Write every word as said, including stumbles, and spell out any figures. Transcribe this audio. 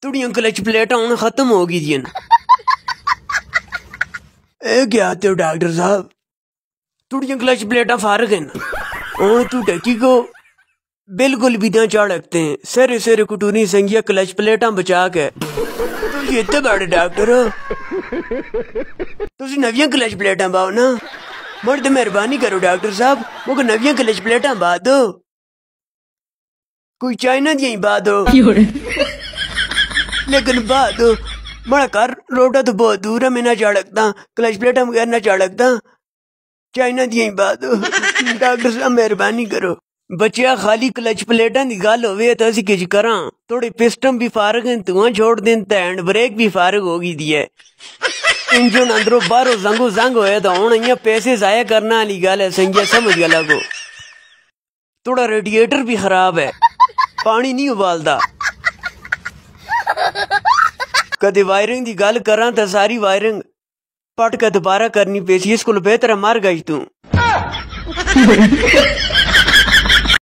तुड़ियां clutch प्लेटां हुण खत्म हो गई दियां। ए क्या आते हो डॉक्टर साहब, तुड़ियां क्लच प्लेटां फारग हैं हुण तू ढकी को बिल्कुल भी ना चाड़कते हैं सेरे सेरे कुटूरी संगिया क्लच प्लेटां बचा के तुसी इत्ते बड़े डॉक्टर हो तुसी नवियां क्लच प्लेटां पाओ ना मर्द मेहरबानी करो डॉक्टर साहब मुझे नवियां क्लच प्लेटां पा दो कोई चाइना दी ही पा दो लेकिन पा दो बड़ा घर रोडा तो बहुत दूर है मैं ना चाड़कता क्लच प्लेटां बगैर ना चाड़कता चाइना दी ही पा दो डॉक्टर साहब मेहरबानी करो बच्चिया खाली क्लच प्लेटां दी गल होवे तो असी किश करां थोड़े पिस्टन भी फारग हैं धुआं छोड़ दें ते हैंड ब्रेक भी फारग हो गई दी है इंजन अंदरों बाहरों जंगो जंग होया तो हुण इयां पैसे जाया करना वाली गल है संगिया समझ गया को थोड़ा रेडिएटर भी खराब है पानी नहीं उबालदा कदे वायरिंग दी गल करां तो सारी वायरिंग पट के दोबारा करनी पेसी इसको बेहतर है मर गई तू